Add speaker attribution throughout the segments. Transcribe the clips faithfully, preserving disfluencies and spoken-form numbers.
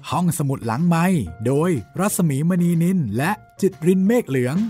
Speaker 1: ห้องสมุดหลังไมค์โดยรัศมีมณีนินและจิตรินเมฆเหลือง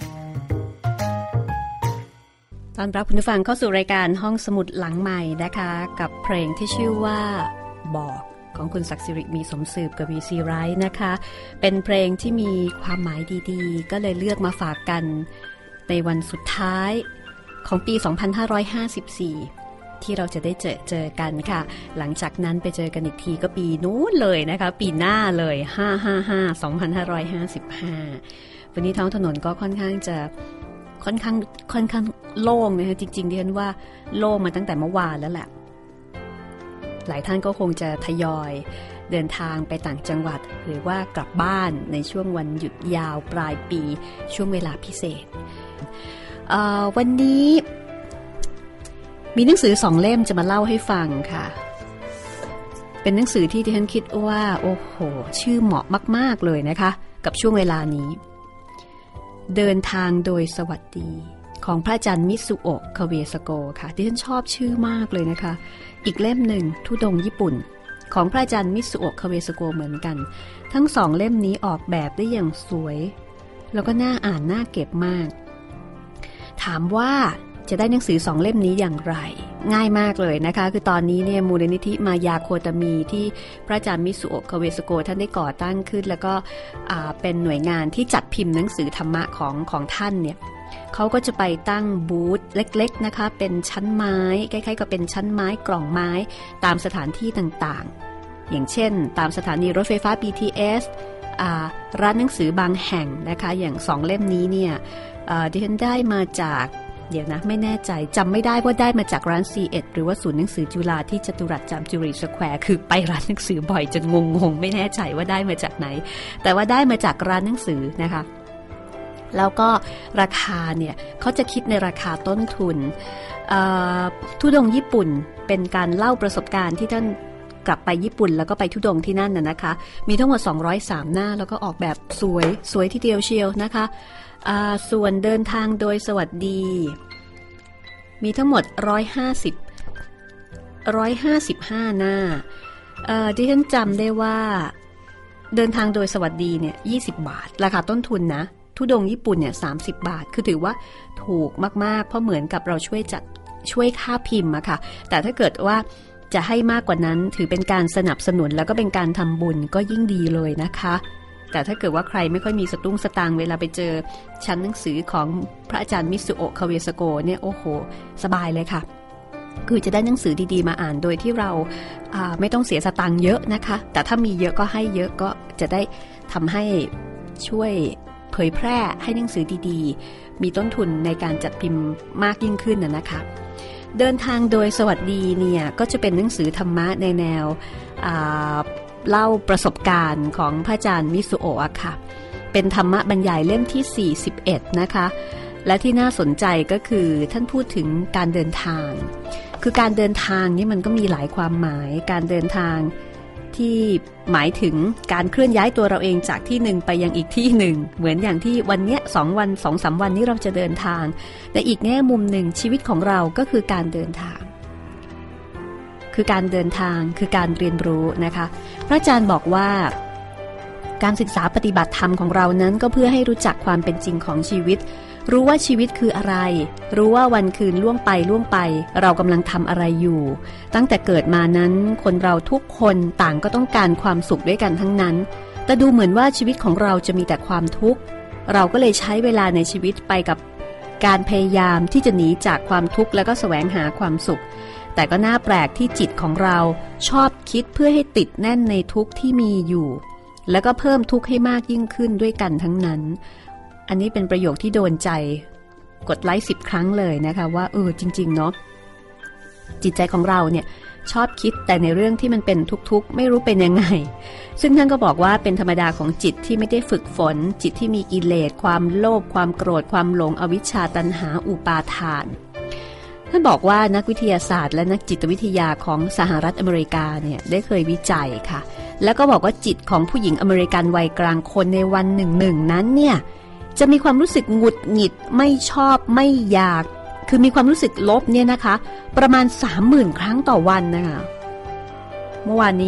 Speaker 2: ต้อนรับคุณผู้ฟังเข้าสู่รายการห้องสมุดหลังใหม่นะคะกับเพลงที่ชื่อว่าบอกของคุณศักดิ์สิริมีสมสืบกับวีซีไรท์นะคะเป็นเพลงที่มีความหมายดีๆก็เลยเลือกมาฝากกันในวันสุดท้ายของปีสองพันห้าร้อยห้าสิบสี่ที่เราจะได้เจอเจอกันค่ะหลังจากนั้นไปเจอกันอีกทีก็ปีนู้นเลยนะคะปีหน้าเลยห้าห้าห้า สองพันห้าร้อยห้าสิบห้าวันนี้ท้องถนนก็ค่อนข้างจะค่อนข้างค่อนข้างโล่งนะคะจริงๆดิฉันว่าโล่งมาตั้งแต่เมื่อวานแล้วแหละหลายท่านก็คงจะทยอยเดินทางไปต่างจังหวัดหรือว่ากลับบ้านในช่วงวันหยุดยาวปลายปีช่วงเวลาพิเศษวันนี้มีหนังสือสองเล่มจะมาเล่าให้ฟังค่ะเป็นหนังสือที่ดิฉันคิดว่าโอ้โหชื่อเหมาะมากๆเลยนะคะกับช่วงเวลานี้เดินทางโดยสวัสดีของพระอาจารย์มิสุโอะคาเวสโกค่ะดิฉันชอบชื่อมากเลยนะคะอีกเล่มหนึ่งธุดงค์ญี่ปุ่นของพระอาจารย์มิสุโอะคาเวสโกเหมือนกันทั้งสองเล่มนี้ออกแบบได้อย่างสวยแล้วก็น่าอ่านน่าเก็บมากถามว่าจะได้หนังสือสองเล่มนี้อย่างไรง่ายมากเลยนะคะคือตอนนี้เนี่ยมูลนิธิมายาโคตามีที่พระอาจารย์มิสุโอะคาเวสโกท่านได้ก่อตั้งขึ้นแล้วก็เป็นหน่วยงานที่จัดพิมพ์หนังสือธรรมะของของท่านเนี่ยเขาก็จะไปตั้งบูธเล็กๆนะคะเป็นชั้นไม้คล้ายๆกับเป็นชั้นไม้กล่องไม้ตามสถานที่ต่างๆอย่างเช่นตามสถานีรถไฟฟ้า บี ที เอส ร้านหนังสือบางแห่งนะคะอย่างสองเล่มนี้เนี่ยดิฉันได้มาจากเดี๋ยวนะไม่แน่ใจจำไม่ได้ว่าได้มาจากร้าน ซี เอ็ด หรือว่าศูนย์หนังสือจุฬาที่จตุรัสจามจุรีสแควร์คือไปร้านหนังสือบ่อยจนงงๆไม่แน่ใจว่าได้มาจากไหนแต่ว่าได้มาจากร้านหนังสือนะคะแล้วก็ราคาเนี่ยเขาจะคิดในราคาต้นทุนธุดงค์ญี่ปุ่นเป็นการเล่าประสบการณ์ที่ท่านกลับไปญี่ปุ่นแล้วก็ไปธุดงค์ที่นั่นน่ะนะคะมีทั้งหมดสองร้อยสามหน้าแล้วก็ออกแบบสวยสวยทีเดียวเชียวนะคะส่วนเดินทางโดยสวัสดีมีทั้งหมดหนึ่งร้อยห้าสิบ หนึ่งร้อยห้าสิบห้าหน้าดิฉันจำได้ว่าเดินทางโดยสวัสดีเนี่ยยี่สิบบาทราคาต้นทุนนะธุดงค์ญี่ปุ่นเนี่ยสามสิบบาทคือถือว่าถูกมากๆเพราะเหมือนกับเราช่วยจัดช่วยค่าพิมพ์อะค่ะแต่ถ้าเกิดว่าจะให้มากกว่านั้นถือเป็นการสนับสนุนแล้วก็เป็นการทำบุญก็ยิ่งดีเลยนะคะแต่ถ้าเกิดว่าใครไม่ค่อยมีสตุ้งสตางค์เวลาไปเจอชั้นหนังสือของพระอาจารย์มิสุโอะคาเวสโกเนี่ยโอ้โหสบายเลยค่ะคือจะได้หนังสือดีๆมาอ่านโดยที่เราไม่ต้องเสียสตางค์เยอะนะคะแต่ถ้ามีเยอะก็ให้เยอะก็จะได้ทำให้ช่วยเผยแพร่ให้หนังสือดีๆมีต้นทุนในการจัดพิมพ์มากยิ่งขึ้นนะนะคะเดินทางโดยสวัสดีเนี่ยก็จะเป็นหนังสือธรรมะในแนวเล่าประสบการณ์ของพระอาจารย์มิสุโอะค่ะเป็นธรรมะบรรยายเล่มที่สี่สิบเอ็ดนะคะและที่น่าสนใจก็คือท่านพูดถึงการเดินทางคือการเดินทางนี่มันก็มีหลายความหมายการเดินทางที่หมายถึงการเคลื่อนย้ายตัวเราเองจากที่หนึ่งไปยังอีกที่หนึ่งเหมือนอย่างที่วันนี้สองวัน สองสาม วันนี้เราจะเดินทางแต่อีกแง่มุมหนึ่งชีวิตของเราก็คือการเดินทางคือการเดินทางคือการเรียนรู้นะคะพระอาจารย์บอกว่าการศึกษาปฏิบัติธรรมของเรานั้นก็เพื่อให้รู้จักความเป็นจริงของชีวิตรู้ว่าชีวิตคืออะไรรู้ว่าวันคืนล่วงไปล่วงไปเรากำลังทำอะไรอยู่ตั้งแต่เกิดมานั้นคนเราทุกคนต่างก็ต้องการความสุขด้วยกันทั้งนั้นแต่ดูเหมือนว่าชีวิตของเราจะมีแต่ความทุกข์เราก็เลยใช้เวลาในชีวิตไปกับการพยายามที่จะหนีจากความทุกข์แล้วก็แสวงหาความสุขแต่ก็น่าแปลกที่จิตของเราชอบคิดเพื่อให้ติดแน่นในทุกข์ที่มีอยู่แล้วก็เพิ่มทุกข์ให้มากยิ่งขึ้นด้วยกันทั้งนั้นอันนี้เป็นประโยคที่โดนใจกดไลค์สิบครั้งเลยนะคะว่าเออจริงๆเนาะจิตใจของเราเนี่ยชอบคิดแต่ในเรื่องที่มันเป็นทุกข์ๆไม่รู้เป็นยังไงซึ่งท่านก็บอกว่าเป็นธรรมดาของจิตที่ไม่ได้ฝึกฝนจิตที่มีกิเลสความโลภความโกรธความหลงอวิชชาตัณหาอุปาทานท่านบอกว่านักวิทยาศาสตร์และนักจิตวิทยาของสหรัฐอเมริกาเนี่ยได้เคยวิจัยค่ะแล้วก็บอกว่าจิตของผู้หญิงอเมริกันวัยกลางคนในวันหนึ่งๆนั้นเนี่ยจะมีความรู้สึกหงุดหงิดไม่ชอบไม่อยากคือมีความรู้สึกลบเนี่ยนะคะประมาณ สามหมื่น ครั้งต่อวันนะคะเมื่อวานนี้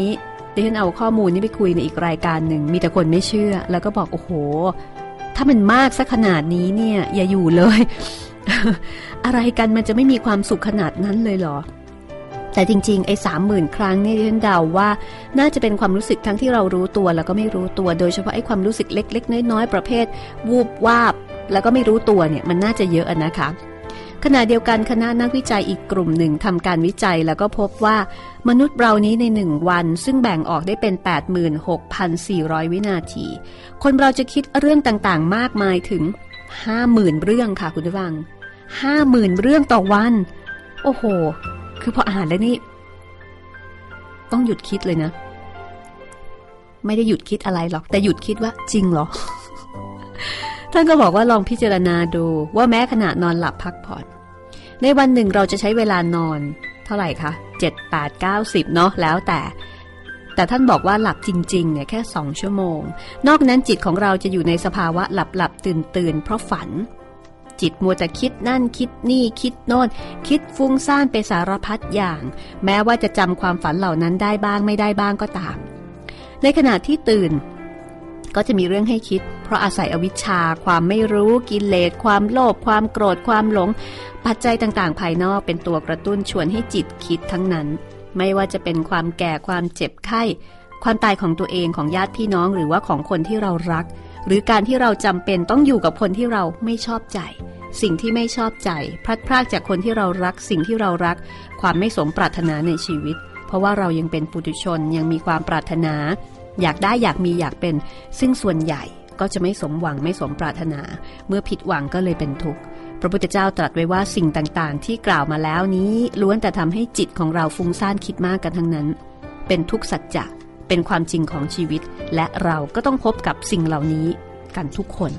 Speaker 2: ดิฉันเอาข้อมูลนี้ไปคุยในอีกรายการหนึ่งมีแต่คนไม่เชื่อแล้วก็บอกโอ้โหถ้ามันมากสักขนาดนี้เนี่ยอย่าอยู่เลย อะไรกันมันจะไม่มีความสุขขนาดนั้นเลยเหรอแต่จริงๆไอ้สามหมื่นครั้งนี่ดิฉันเดาว่าน่าจะเป็นความรู้สึกทั้งที่เรารู้ตัวแล้วก็ไม่รู้ตัวโดยเฉพาะไอ้ความรู้สึกเล็กๆน้อยๆประเภทวูบวาบแล้วก็ไม่รู้ตัวเนี่ยมันน่าจะเยอะนะคะขณะเดียวกันคณะนักวิจัยอีกกลุ่มหนึ่งทำการวิจัยแล้วก็พบว่ามนุษย์เรานี้ในหนึ่งวันซึ่งแบ่งออกได้เป็น แปดหมื่นหกพันสี่ร้อย วินาทีคนเราจะคิดเรื่องต่างๆมากมายถึง ห้าหมื่น เรื่องค่ะคุณผู้ฟัง ห้าหมื่น เรื่องต่อวันโอ้โหคือพออ่านแล้วนี่ต้องหยุดคิดเลยนะไม่ได้หยุดคิดอะไรหรอกแต่หยุดคิดว่าจริงเหรอ ท่านก็บอกว่าลองพิจารณาดูว่าแม้ขณะนอนหลับพักผ่อนในวันหนึ่งเราจะใช้เวลานอนเท่าไหร่คะเจ็ด แปด เก้า สิบเนาะแล้วแต่แต่ท่านบอกว่าหลับจริงๆเนี่ยแค่สองชั่วโมงนอกนั้นจิตของเราจะอยู่ในสภาวะหลับๆตื่นๆเพราะฝันจิตมัวแต่คิดนั่นคิดนี่คิดโน่นคิดฟุ้งซ่านไปสารพัดอย่างแม้ว่าจะจำความฝันเหล่านั้นได้บ้างไม่ได้บ้างก็ตามในขณะที่ตื่นก็จะมีเรื่องให้คิดเพราะอาศัยอวิชชาความไม่รู้กิเลสความโลภความโกรธความหลงปัจจัยต่างๆภายนอกเป็นตัวกระตุ้นชวนให้จิตคิดทั้งนั้นไม่ว่าจะเป็นความแก่ความเจ็บไข้ความตายของตัวเองของญาติพี่น้องหรือว่าของคนที่เรารักหรือการที่เราจำเป็นต้องอยู่กับคนที่เราไม่ชอบใจสิ่งที่ไม่ชอบใจพลัดพรากจากคนที่เรารักสิ่งที่เรารักความไม่สมปรารถนาในชีวิตเพราะว่าเรายังเป็นปุถุชนยังมีความปรารถนาอยากได้อยากมีอยากเป็นซึ่งส่วนใหญ่ก็จะไม่สมหวังไม่สมปรารถนาเมื่อผิดหวังก็เลยเป็นทุกข์พระพุทธเจ้าตรัสไว้ว่าสิ่งต่างๆที่กล่าวมาแล้วนี้ล้วนแต่ทำให้จิตของเราฟุ้งซ่านคิดมากกันทั้งนั้นเป็นทุกข์สัจจะเป็นความจริงของชีวิตและเราก็ต้องพบกับสิ่งเหล่านี้กันทุกคน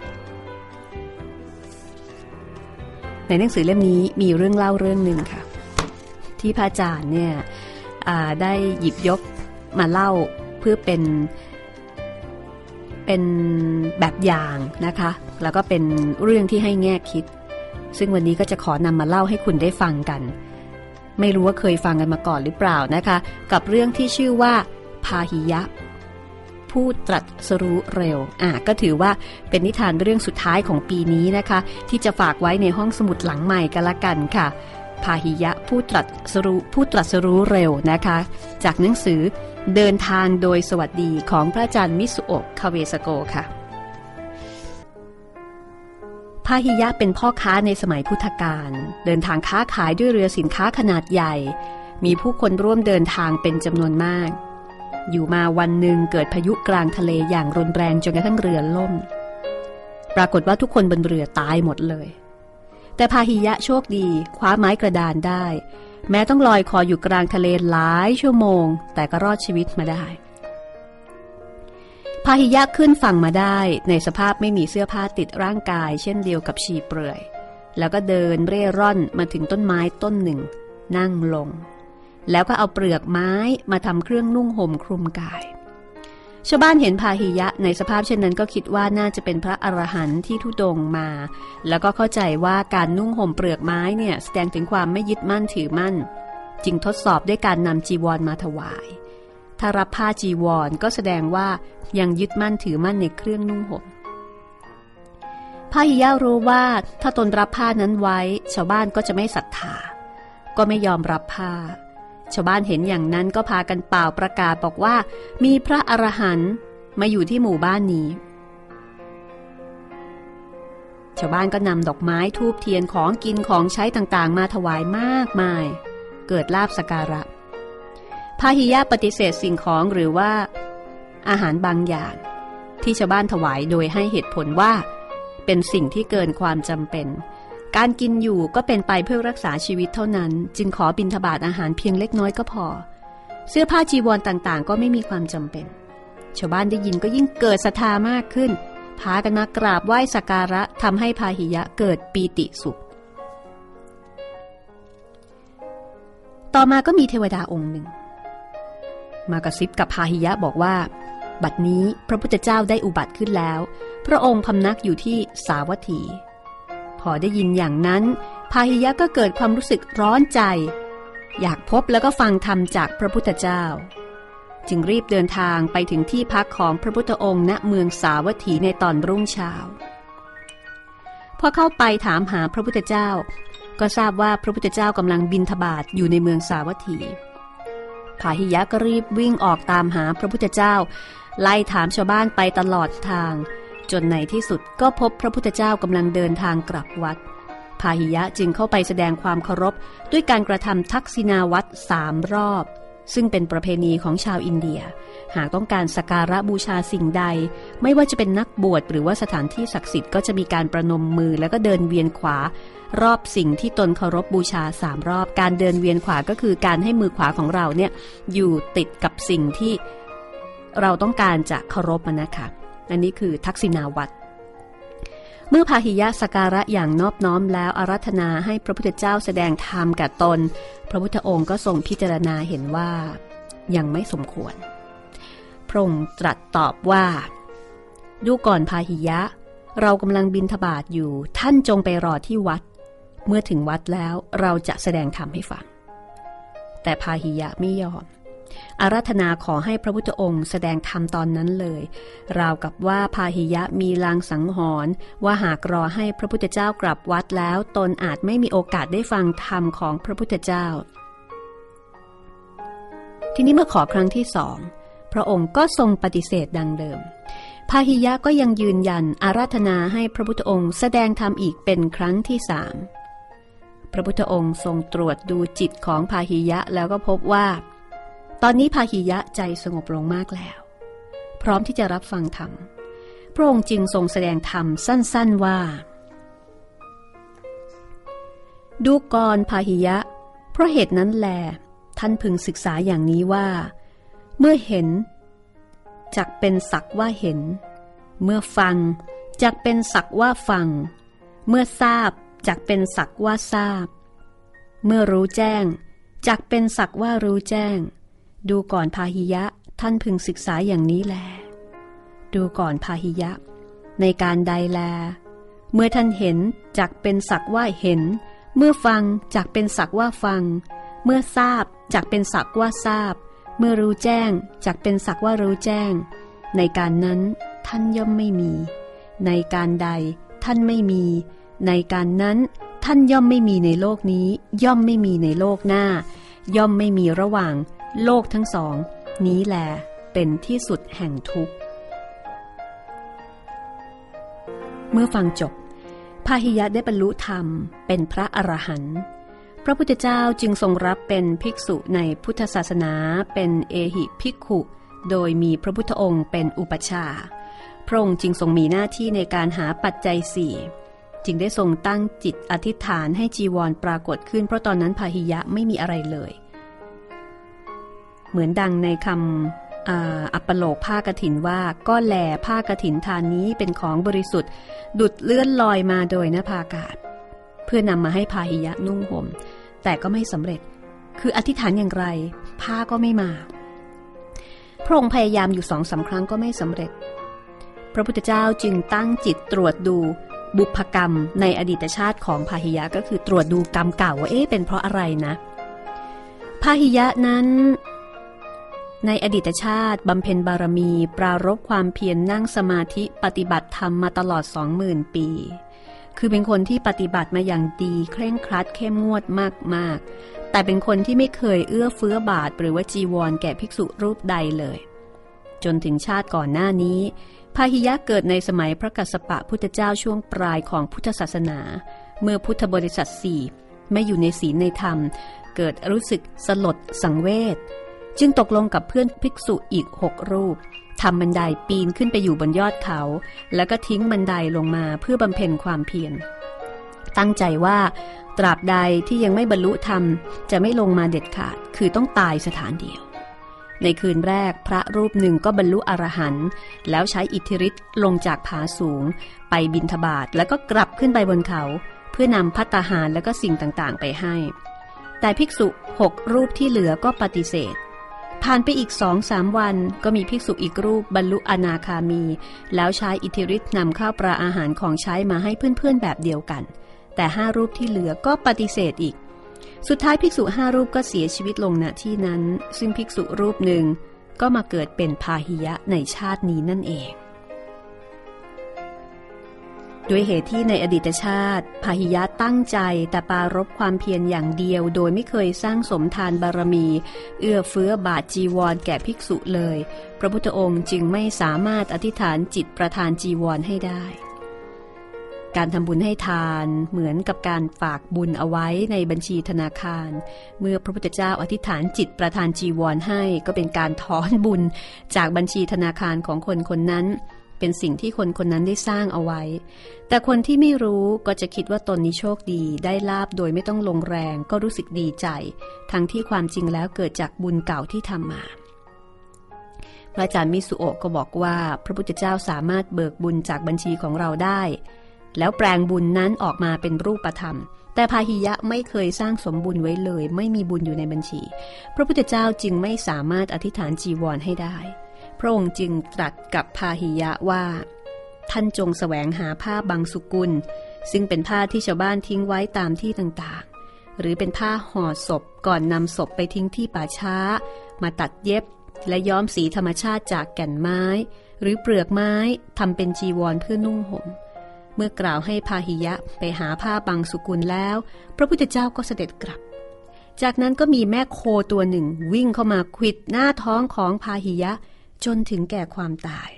Speaker 2: ในหนังสือเล่มนี้มีเรื่องเล่าเรื่องหนึ่งค่ะที่พระอาจารย์เนี่ยได้หยิบยกมาเล่าเพื่อเป็นเป็นแบบอย่างนะคะแล้วก็เป็นเรื่องที่ให้แง่คิดซึ่งวันนี้ก็จะขอนำมาเล่าให้คุณได้ฟังกันไม่รู้ว่าเคยฟังกันมาก่อนหรือเปล่านะคะกับเรื่องที่ชื่อว่าพาหิยะผู้ตรัสรู้เร็วอ่ะก็ถือว่าเป็นนิทานเรื่องสุดท้ายของปีนี้นะคะที่จะฝากไว้ในห้องสมุดหลังใหม่กันละกันค่ะพาหิยะผู้ตรัสรู้ผู้ตรัสรู้เร็วนะคะจากหนังสือเดินทางโดยสวัสดีของพระอาจารย์มิสุโอะคาเวสโกค่ะพาหิยะเป็นพ่อค้าในสมัยพุทธกาลเดินทางค้าขายด้วยเรือสินค้าขนาดใหญ่มีผู้คนร่วมเดินทางเป็นจำนวนมากอยู่มาวันหนึ่งเกิดพายุกลางทะเลอย่างรุนแรงจนกระทั่งเรือล่มปรากฏว่าทุกคนบนเรือตายหมดเลยแต่พาหิยะโชคดีคว้าไม้กระดานได้แม้ต้องลอยคออยู่กลางทะเลหลายชั่วโมงแต่ก็รอดชีวิตมาได้พาหิยะขึ้นฝั่งมาได้ในสภาพไม่มีเสื้อผ้าติดร่างกายเช่นเดียวกับชีเปลือยแล้วก็เดินเร่ร่อนมาถึงต้นไม้ต้นหนึ่งนั่งลงแล้วก็เอาเปลือกไม้มาทำเครื่องนุ่งห่มคลุมกายชาวบ้านเห็นพาหิยะในสภาพเช่นนั้นก็คิดว่าน่าจะเป็นพระอรหันต์ที่ธุดงค์มาแล้วก็เข้าใจว่าการนุ่งห่มเปลือกไม้เนี่ยแสดงถึงความไม่ยึดมั่นถือมั่นจึงทดสอบด้วยการนำจีวรมาถวายถ้ารับผ้าจีวรก็แสดงว่ายังยึดมั่นถือมั่นในเครื่องนุ่งห่มพาหิยะรู้ว่าถ้าตนรับผ้านั้นไว้ชาวบ้านก็จะไม่ศรัทธาก็ไม่ยอมรับผ้าชาวบ้านเห็นอย่างนั้นก็พากันเป่าประกาศบอกว่ามีพระอรหันต์มาอยู่ที่หมู่บ้านนี้ชาวบ้านก็นำดอกไม้ธูปเทียนของกินของใช้ต่างๆมาถวายมากมายเกิดลาภสักการะพาหิยะปฏิเสธสิ่งของหรือว่าอาหารบางอย่างที่ชาวบ้านถวายโดยให้เหตุผลว่าเป็นสิ่งที่เกินความจำเป็นการกินอยู่ก็เป็นไปเพื่อรักษาชีวิตเท่านั้นจึงขอบิณฑบาตอาหารเพียงเล็กน้อยก็พอเสื้อผ้าจีวรต่างๆก็ไม่มีความจำเป็นชาวบ้านได้ยินก็ยิ่งเกิดศรัทธามากขึ้นพากันมากราบไหว้สักการะทำให้พาหิยะเกิดปีติสุขต่อมาก็มีเทวดาองค์หนึ่งมากระซิบกับพาหิยะบอกว่าบัดนี้พระพุทธเจ้าได้อุบัติขึ้นแล้วพระองค์พำนักอยู่ที่สาวัตถีพอได้ยินอย่างนั้นพาหิยะก็เกิดความรู้สึกร้อนใจอยากพบแล้วก็ฟังธรรมจากพระพุทธเจ้าจึงรีบเดินทางไปถึงที่พักของพระพุทธองค์ณเมืองสาวัตถีในตอนรุ่งเช้าพอเข้าไปถามหาพระพุทธเจ้าก็ทราบว่าพระพุทธเจ้ากำลังบิณฑบาตอยู่ในเมืองสาวัตถีพาหิยะก็รีบวิ่งออกตามหาพระพุทธเจ้าไล่ถามชาวบ้านไปตลอดทางจนในที่สุดก็พบพระพุทธเจ้ากำลังเดินทางกลับวัดพาหิยะจึงเข้าไปแสดงความเคารพด้วยการกระทำทักษิณาวัตรสามรอบซึ่งเป็นประเพณีของชาวอินเดียหากต้องการสักการะบูชาสิ่งใดไม่ว่าจะเป็นนักบวชหรือว่าสถานที่ศักดิ์สิทธิ์ก็จะมีการประนมมือแล้วก็เดินเวียนขวารอบสิ่งที่ตนเคารพบูชาสามรอบการเดินเวียนขวาก็คือการให้มือขวาของเราเนี่ยอยู่ติดกับสิ่งที่เราต้องการจะเคารพนะคะอันนี้คือทักษิณาวัตรเมื่อพาหิยะสักการะอย่างนอบน้อมแล้วอาราธนาให้พระพุทธเจ้าแสดงธรรมแก่ตนพระพุทธองค์ก็ทรงพิจารณาเห็นว่ายังไม่สมควรพระองค์ตรัสตอบว่าดูก่อนพาหิยะเรากำลังบิณฑบาตอยู่ท่านจงไปรอที่วัดเมื่อถึงวัดแล้วเราจะแสดงธรรมให้ฟังแต่พาหิยะไม่ยอมอาราธนาขอให้พระพุทธองค์แสดงธรรมตอนนั้นเลยราวกับว่าพาหิยะมีลางสังหรณ์ว่าหากรอให้พระพุทธเจ้ากลับวัดแล้วตนอาจไม่มีโอกาสได้ฟังธรรมของพระพุทธเจ้าทีนี้เมื่อขอครั้งที่สองพระองค์ก็ทรงปฏิเสธดังเดิมพาหิยะก็ยังยืนยันอาราธนาให้พระพุทธองค์แสดงธรรมอีกเป็นครั้งที่สามพระพุทธองค์ทรงตรวจดูจิตของพาหิยะแล้วก็พบว่าตอนนี้พาหิยะใจสงบลงมากแล้วพร้อมที่จะรับฟังธรรมพระองค์จึงทรงแสดงธรรมสั้นๆว่าดูก่อนพาหิยะเพราะเหตุนั้นแลท่านพึงศึกษาอย่างนี้ว่าเมื่อเห็นจักเป็นสักว่าเห็นเมื่อฟังจักเป็นสักว่าฟังเมื่อทราบจักเป็นสักว่าทราบเมื่อรู้แจ้งจักเป็นสักว่ารู้แจ้งดูก่อนพาหิยะท่านพึงศึกษาอย่างนี้แลดูก่อนพาหิยะในการใดแลเมื่อท่านเห็นจักเป็นสักว่าเห็นเมื่อฟังจักเป็นสักว่าฟังเมื่อทราบจักเป็นสักว่าทราบเมื่อรู้แจ้งจักเป็นสักว่ารู้แจ้งในการนั้นท่านย่อมไม่มีในการใดท่านไม่มีในการนั้นท่านย่อมไม่มีในโลกนี้ย่อมไม่มีในโลกหน้าย่อมไม่มีระหว่างโลกทั้งสองนี้แลเป็นที่สุดแห่งทุกข์เมื่อฟังจบพาหิยะได้บรรลุธรรมเป็นพระอรหันต์พระพุทธเจ้าจึงทรงรับเป็นภิกษุในพุทธศาสนาเป็นเอหิภิกขุโดยมีพระพุทธองค์เป็นอุปัชฌาย์พระองค์จึงทรงมีหน้าที่ในการหาปัจจัยสี่จึงได้ทรงตั้งจิตอธิษฐานให้จีวรปรากฏขึ้นเพราะตอนนั้นพาหิยะไม่มีอะไรเลยเหมือนดังในคำ อัปโลกผ้ากฐินว่าก็แลผ้ากฐินทานนี้เป็นของบริสุทธิ์ดุจเลื่อนลอยมาโดยนภาอากาศเพื่อนำมาให้พาหิยะนุ่งห่มแต่ก็ไม่สำเร็จคืออธิษฐานอย่างไรผ้าก็ไม่มาพระองค์พยายามอยู่สองสามครั้งก็ไม่สำเร็จพระพุทธเจ้าจึงตั้งจิตตรวจดูบุพกรรมในอดีตชาติของพาหิยะก็คือตรวจดูกรรมเก่าว่าเอ๊ะเป็นเพราะอะไรนะพาหิยะนั้นในอดีตชาติบำเพ็ญบารมีปรารภความเพียรนั่งสมาธิปฏิบัติธรรมมาตลอด สองหมื่น ปีคือเป็นคนที่ปฏิบัติมาอย่างดีเคร่งครัดเข้มงวดมากๆแต่เป็นคนที่ไม่เคยเอื้อเฟื้อบาตรหรือว่าจีวรแก่ภิกษุรูปใดเลยจนถึงชาติก่อนหน้านี้พาหิยะเกิดในสมัยพระกัสสปะพุทธเจ้าช่วงปลายของพุทธศาสนาเมื่อพุทธบริษัทสี่ไม่อยู่ในศีลในธรรมเกิดรู้สึกสลดสังเวชจึงตกลงกับเพื่อนภิกษุอีกหกรูปทำบันไดปีนขึ้นไปอยู่บนยอดเขาแล้วก็ทิ้งบันไดลงมาเพื่อบำเพ็ญความเพียรตั้งใจว่าตราบใดที่ยังไม่บรรลุธรรมจะไม่ลงมาเด็ดขาดคือต้องตายสถานเดียวในคืนแรกพระรูปหนึ่งก็บรรลุอรหันต์แล้วใช้อิทธิฤทธิ์ลงจากผาสูงไปบิณฑบาตแล้วก็กลับขึ้นไปบนเขาเพื่อนำภัตตาหารแล้วก็สิ่งต่างๆไปให้แต่ภิกษุหกรูปที่เหลือก็ปฏิเสธผ่านไปอีก สองสาม วันก็มีภิกษุอีกรูปบรรลุอนาคามีแล้วใช้อิทธิฤทธิ์นำข้าวปลาอาหารของใช้มาให้เพื่อนๆแบบเดียวกันแต่ห้ารูปที่เหลือก็ปฏิเสธอีกสุดท้ายภิกษุห้ารูปก็เสียชีวิตลงณที่นั้นซึ่งภิกษุรูปหนึ่งก็มาเกิดเป็นพาหิยะในชาตินี้นั่นเองด้วยเหตุที่ในอดีตชาติพาหิยะตั้งใจแต่ปรารภความเพียรอย่างเดียวโดยไม่เคยสร้างสมทานบารมีเอื้อเฟื้อบาทจีวรแก่ภิกษุเลยพระพุทธองค์จึงไม่สามารถอธิษฐานจิตประทานจีวรให้ได้การทำบุญให้ทานเหมือนกับการฝากบุญเอาไว้ในบัญชีธนาคารเมื่อพระพุทธเจ้าอธิษฐานจิตประทานจีวรให้ก็เป็นการถอนบุญจากบัญชีธนาคารของคนคนนั้นเป็นสิ่งที่คนคนนั้นได้สร้างเอาไว้แต่คนที่ไม่รู้ก็จะคิดว่าตนนี้โชคดีได้ลาภโดยไม่ต้องลงแรงก็รู้สึกดีใจทั้งที่ความจริงแล้วเกิดจากบุญเก่าที่ทำมาพระอาจารย์มิสุโอะก็บอกว่าพระพุทธเจ้าสามารถเบิกบุญจากบัญชีของเราได้แล้วแปลงบุญนั้นออกมาเป็นรูปธรรมแต่พาหิยะไม่เคยสร้างสมบุญไว้เลยไม่มีบุญอยู่ในบัญชีพระพุทธเจ้าจึงไม่สามารถอธิษฐานจีวรให้ได้พระองค์จึงตรัสกับพาหิยะว่าท่านจงแสวงหาผ้าบางสุกุลซึ่งเป็นผ้าที่ชาวบ้านทิ้งไว้ตามที่ต่างๆหรือเป็นผ้าห่อศพก่อนนำศพไปทิ้งที่ป่าช้ามาตัดเย็บและย้อมสีธรรมชาติจากแก่นไม้หรือเปลือกไม้ทำเป็นจีวรเพื่อนุ่งห่มเมื่อกล่าวให้พาหิยะไปหาผ้าบางสุกุลแล้วพระพุทธเจ้าก็เสด็จกลับจากนั้นก็มีแม่โคตัวหนึ่งวิ่งเข้ามาขวิดหน้าท้องของพาหิยะจนถึงแก่ความตาย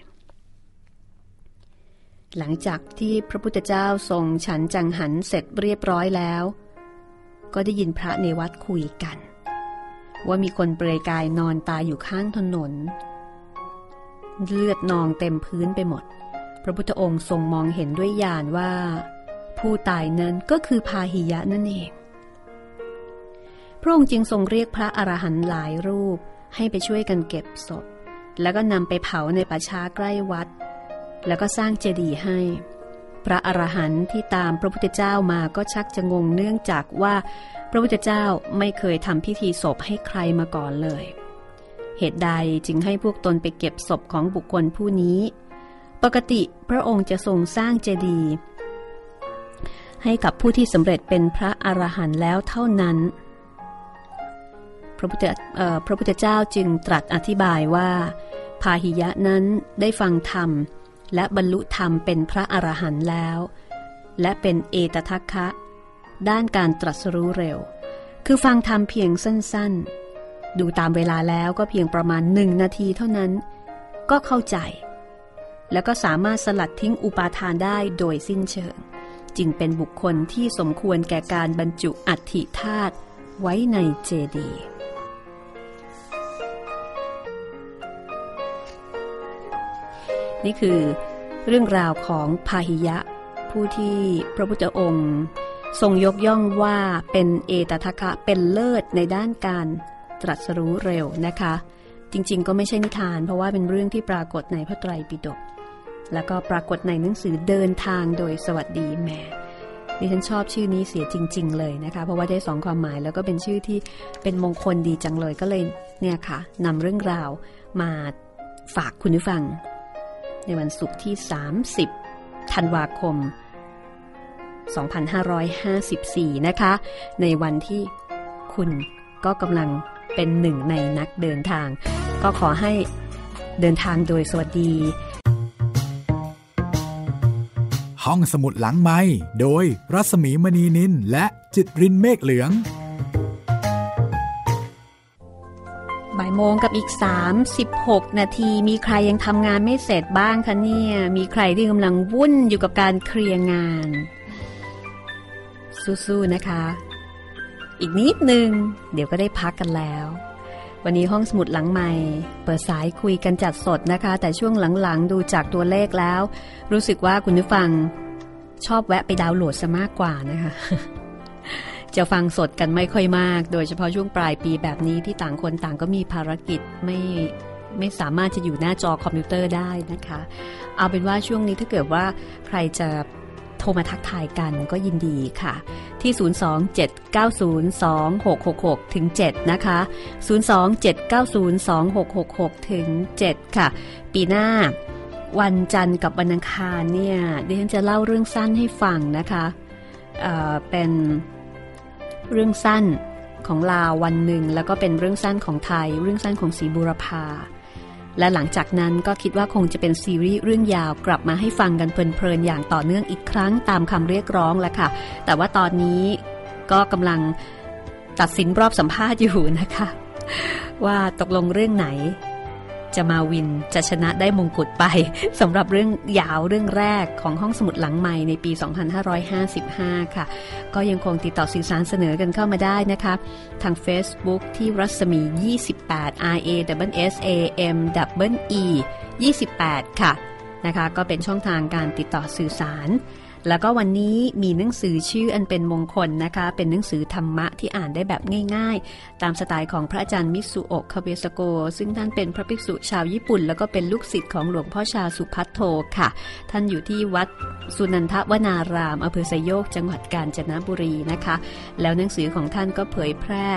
Speaker 2: หลังจากที่พระพุทธเจ้าทรงฉันจังหันเสร็จเรียบร้อยแล้วก็ได้ยินพระในวัดคุยกันว่ามีคนเปลือยกายนอนตายอยู่ข้างถนนเลือดนองเต็มพื้นไปหมดพระพุทธองค์ทรงมองเห็นด้วยญาณว่าผู้ตายนั้นก็คือพาหิยะนั่นเองพระองค์จึงทรงเรียกพระอรหันต์หลายรูปให้ไปช่วยกันเก็บศพแล้วก็นำไปเผาในป่าช้าใกล้วัดแล้วก็สร้างเจดีย์ให้พระอรหันต์ที่ตามพระพุทธเจ้ามาก็ชักจะงงเนื่องจากว่าพระพุทธเจ้าไม่เคยทำพิธีศพให้ใครมาก่อนเลยเหตุใดจึงให้พวกตนไปเก็บศพของบุคคลผู้นี้ปกติพระองค์จะทรงสร้างเจดีย์ให้กับผู้ที่สำเร็จเป็นพระอรหันต์แล้วเท่านั้นพระพุทธเอ่อพระพุทธเจ้าจึงตรัสอธิบายว่าพาหิยะนั้นได้ฟังธรรมและบรรลุธรรมเป็นพระอรหันต์แล้วและเป็นเอตทัคคะด้านการตรัสรู้เร็วคือฟังธรรมเพียงสั้นๆดูตามเวลาแล้วก็เพียงประมาณหนึ่งนาทีเท่านั้นก็เข้าใจแล้วก็สามารถสลัดทิ้งอุปาทานได้โดยสิ้นเชิงจึงเป็นบุคคลที่สมควรแก่การบรรจุอัฐิธาตุไว้ในเจดีย์นี่คือเรื่องราวของพาหิยะผู้ที่พระพุทธองค์ทรงยกย่องว่าเป็นเอตทัคคะเป็นเลิศในด้านการตรัสรู้เร็วนะคะจริงๆก็ไม่ใช่นิทานเพราะว่าเป็นเรื่องที่ปรากฏในพระไตรปิฎกแล้วก็ปรากฏในหนังสือเดินทางโดยสวัสดีแม่ดิฉันชอบชื่อนี้เสียจริงๆเลยนะคะเพราะว่าได้สองความหมายแล้วก็เป็นชื่อที่เป็นมงคลดีจังเลยก็เลยเนี่ยค่ะนำเรื่องราวมาฝากคุณผู้ฟังในวันศุกร์ที่สามสิบธันวาคมสองพันห้าร้อยห้าสิบสี่นะคะในวันที่คุณก็กำลังเป็นหนึ่งในนักเดินทางก็ขอให้เดินทางโดยสวัสดี
Speaker 1: ห้องสมุดหลังไมค์โดยรัศมีมณีนินและจิตรินเมฆเหลืองบ่ายโมงกับอีกสามสิบหกนาทีมีใครยังทำงานไม่เสร็จบ้างคะเนี่ยมีใครที่กำลังวุ่นอยู่กับการเคลียร์งานสู้ๆนะคะอีกนิดนึงเดี๋ยวก็ได้พักกันแล้ววันนี้ห้องสมุดหลังใหม่เปิดสายคุยกันจัดสดนะคะแต่ช่วงหลังๆดูจากตัวเลขแล้วรู้สึกว่าคุณผู้ฟังชอบแวะไปดาวน์โหลดซะมากกว่านะคะจะฟังสดกันไม่ค่อยมากโดยเฉพาะช่วงปลายปีแบบนี้ที่ต่างคนต่างก็มีภารกิจไม่ไม่สามารถจะอยู่หน้าจอคอมพิวเตอร์ได้นะคะเอาเป็นว่าช่วงนี้ถ้าเกิดว่าใครจะโทรมาทักทายกันก็ยินดีค่ะที่ศูนย์ สอง เจ็ด เก้า ศูนย์ สอง หก หก หก ถึง เจ็ดนะคะศูนย์ สอง เจ็ด เก้า ศูนย์ สอง หก หก หก ถึง เจ็ดค่ะปีหน้าวันจันทร์กับวันอังคารเนี่ยดิฉันจะเล่าเรื่องสั้นให้ฟังนะคะเอ่อเป็นเรื่องสั้นของลาววันหนึ่งแล้วก็เป็นเรื่องสั้นของไทยเรื่องสั้นของศรีบูรพาและหลังจากนั้นก็คิดว่าคงจะเป็นซีรีส์เรื่องยาวกลับมาให้ฟังกันเพลินๆอย่างต่อเนื่องอีกครั้งตามคำเรียกร้องแล้วค่ะแต่ว่าตอนนี้ก็กำลังตัดสินรอบสัมภาษณ์อยู่นะคะว่าตกลงเรื่องไหนจะมาวินจะชนะได้มงกุฎไปสำหรับเรื่องยาวเรื่องแรกของห้องสมุดหลังใหม่ในปีสองพันห้าร้อยห้าสิบห้าค่ะก็ยังคงติดต่อสื่อสารเสนอกันเข้ามาได้นะคะทาง Facebook ที่รัศมียี่สิบแปด R A S S A M E E ยี่สิบแปดค่ะนะคะก็เป็นช่องทางการติดต่อสื่อสารแล้วก็วันนี้มีหนังสือชื่ออันเป็นมงคลนะคะเป็นหนังสือธรรมะที่อ่านได้แบบง่ายๆตามสไตล์ของพระอาจารย์มิสุโอะคาเบสโกซึ่งท่านเป็นพระภิกษุชาวญี่ปุ่นแล้วก็เป็นลูกศิษย์ของหลวงพ่อชาสุภัทโทค่ะท่านอยู่ที่วัดสุนันทวนารามอำเภอไซโยกจังหวัดกาญจนบุรีนะคะแล้วหนังสือของท่านก็เผยแพร่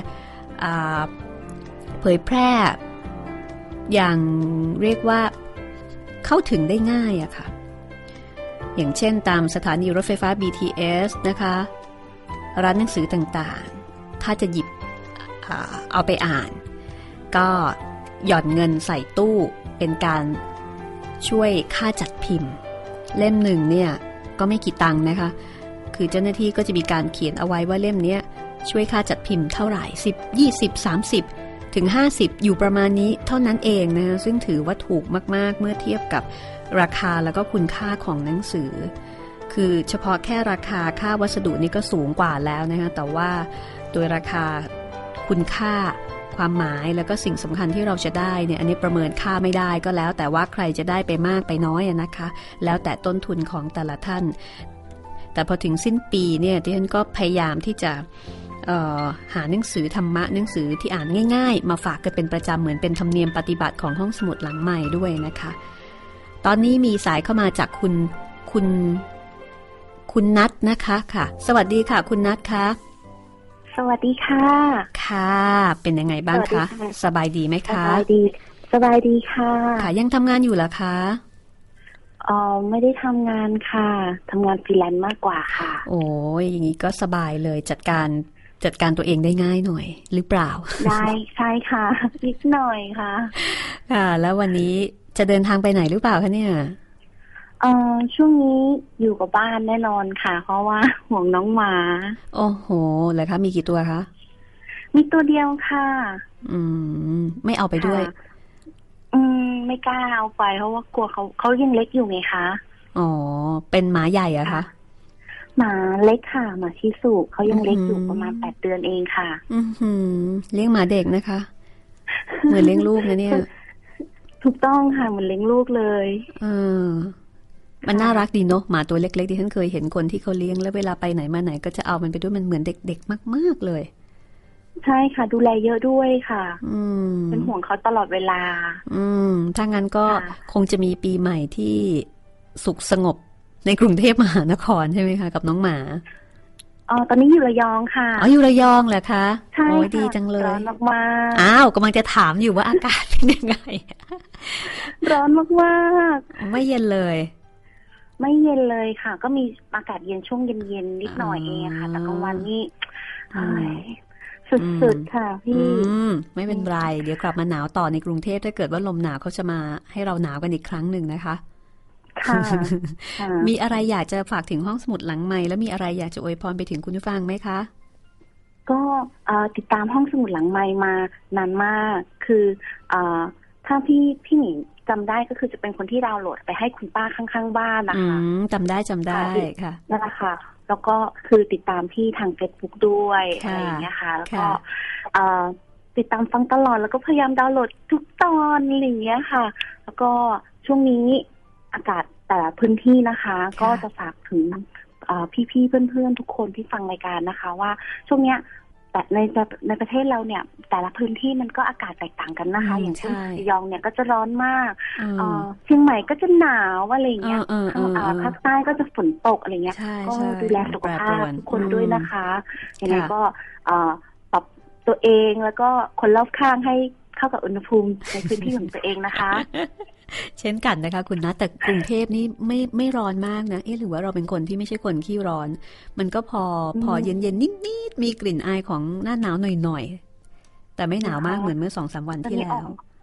Speaker 1: เผยแพร่อย่างเรียกว่าเข้าถึงได้ง่ายอะค่ะอย่างเช่นตามสถานีรถไฟฟ้า บี ที เอส นะคะร้านหนังสือต่างๆถ้าจะหยิบเอาไปอ่านก็หย่อนเงินใส่ตู้เป็นการช่วยค่าจัดพิมพ์เล่มหนึ่งเนี่ยก็ไม่กี่ตังค์นะคะคือเจ้าหน้าที่ก็จะมีการเขียนเอาไว้ว่าเล่มนี้ช่วยค่าจัดพิมพ์เท่าไหร่สิบ ยี่สิบ สามสิบถึงห้าสิบอยู่ประมาณนี้เท่านั้นเองนะคะซึ่งถือว่าถูกมากๆเมื่อเทียบกับราคาแล้วก็คุณค่าของหนังสือคือเฉพาะแค่ราคาค่าวัสดุนี่ก็สูงกว่าแล้วนะคะแต่ว่าโดยราคาคุณค่าความหมายแล้วก็สิ่งสำคัญที่เราจะได้เนี่ยอันนี้ประเมินค่าไม่ได้ก็แล้วแต่ว่าใครจะได้ไปมากไปน้อยนะคะแล้วแต่ต้นทุนของแต่ละท่านแต่พอถึงสิ้นปีเนี่ยดิฉันก็พยายามที่จะหาหนังสือธรรมะหนังสือที่อ่านง่ายๆมาฝากกันเป็นประจำเหมือนเป็นธรรมเนียมปฏิบัติของห้องสมุดหลังใหม่ด้วยนะคะตอนนี้มีสายเข้ามาจากคุณคุณคุณนัทนะคะค่ะสวัสดีค่ะคุณนัทคะ
Speaker 3: สวัสดีค่ะ
Speaker 1: ค่ะเป็นยังไงบ้างคะสบายดีไหมคะ
Speaker 3: สบายดีสบายดีค่ะ
Speaker 1: ค่ะยังทำงานอยู่เหรอคะ
Speaker 3: อ๋อไม่ได้ทำงานค่ะทำงานฟรีแลนซ์มากกว่าค่ะ
Speaker 1: โอ้ยอย่างนี้ก็สบายเลยจัดการจัดการตัวเองได้ง่ายหน่อยหรือเปล่า
Speaker 3: ได้ใช่ค่ะนิดหน่อยค่ะ
Speaker 1: ค่ะแล้ววันนี้จะเดินทางไปไหนหรือเปล่าคะเนี่ย
Speaker 3: เอ่อช่วงนี้อยู่กับบ้านแน่นอนค่ะเพราะว่าห่วงน้องหมา
Speaker 1: โอ้โหเหรอคะมีกี่ตัวคะ
Speaker 3: มีตัวเดียวค่ะ
Speaker 1: อืมไม่เอาไปด้วย
Speaker 3: อืมไม่กล้าเอาไปเพราะว่ากลัวเขาเขายังเล็กอยู่ไงคะ
Speaker 1: อ๋อเป็นหมาใหญ่อะคะ
Speaker 3: หมาเล็กค่ะหมาชิสุเขายังเล็กอยู่ประมาณแปดเดือนเองค่ะ
Speaker 1: อือหือเลี้ยงหมาเด็กนะคะเหมือนเลี้ยงลูกนะเนี่ย
Speaker 3: ถูกต้องค่ะเหมือนเลี้ยงลูกเลย
Speaker 1: เออมันน่ารักดีเนาะหมาตัวเล็กๆที่ฉันเคยเห็นคนที่เขาเลี้ยงแล้วเวลาไปไหนมาไหนก็จะเอามันไปด้วยมันเหมือนเด็กๆมากๆเลย
Speaker 3: ใช่ค่ะดูแลเยอะด้วยค่ะอืมเป็นห่วงเขาตลอดเวลา
Speaker 1: อืมถ้างั้นก็คงจะมีปีใหม่ที่สุขสงบในกรุงเทพมหานครใช่ไหมคะกับน้องหมา
Speaker 3: อ๋อตอนนี้อยู่ระยองค่ะ
Speaker 1: อ๋ออยู่ระยองเหรอคะ
Speaker 3: ใช่
Speaker 1: โอ้ยดีจังเลย
Speaker 3: ร้อนมาก
Speaker 1: ๆอ้าวกำลังจะถามอยู่ว่าอากาศเป็นยังไง
Speaker 3: ร้อนมาก
Speaker 1: ๆไม่เย็นเลย
Speaker 3: ไม่เย็นเลยค่ะก็มีอากาศเย็นช่วงเย็นๆนิดหน่อยเองค่ะแต่กลางวันนี่สุดๆค่ะพี่
Speaker 1: ไม่เป็นไรเดี๋ยวกลับมาหนาวต่อในกรุงเทพถ้าเกิดว่าลมหนาวเขาจะมาให้เราหนาวกันอีกครั้งหนึ่งนะคะ
Speaker 3: ค่ะ
Speaker 1: มีอะไรอยากจะฝากถึงห้องสมุดหลังใหม่แล้วมีอะไรอยากจะอวยพรไปถึงคุณผู้ฟังไหมคะ
Speaker 3: ก็ติดตามห้องสมุดหลังใหม่มานานมากคือถ้าพี่พี่หนิงจำได้ก็คือจะเป็นคนที่ดาวน์โหลดไปให้คุณป้าข้างๆบ้านนะคะ
Speaker 1: จำได้จำได้ค่ะ
Speaker 3: นั่นแหละค่ะแล้วก็คือติดตามพี่ทาง Facebook ด้วยอะไรอย่างเงี้ยค่ะแล้วก็ติดตามฟังตลอดแล้วก็พยายามดาวน์โหลดทุกตอนอะไรอย่างเงี้ยค่ะแล้วก็ช่วงนี้อากาศแต่ละพื้นที่นะคะก็จะฝากถึงพี่ๆเพื่อนๆทุกคนที่ฟังรายการนะคะว่าช่วงเนี้ยแต่ในในประเทศเราเนี่ยแต่ละพื้นที่มันก็อากาศแตกต่างกันนะคะอย่างเช่นระยองเนี่ยก็จะร้อนมากเชียงใหม่ก็จะหนาวอะไรอย่างเงี้ยภาคใต้ก็จะฝนตกอะไรเงี้ยก็ดูแลสุขภาพทุกคนด้วยนะคะยังไงก็ปรับตัวเองแล้วก็คนรอบข้างให้เข้ากับอุณหภูมิในพื้นที่ของตัวเองนะคะ
Speaker 1: เช่นกันนะคะคุณนะแต่กรุงเทพนี่ไม่ไม่ร้อนมากนะเอ๊ะหรือว่าเราเป็นคนที่ไม่ใช่คนขี้ร้อนมันก็พอพอเย็นเย็นนิดๆมีกลิ่นอายของหน้าหนาวหน่อยๆแต่ไม่หนาวมากเหมือนเมื่อสองสามวันที่แล้ว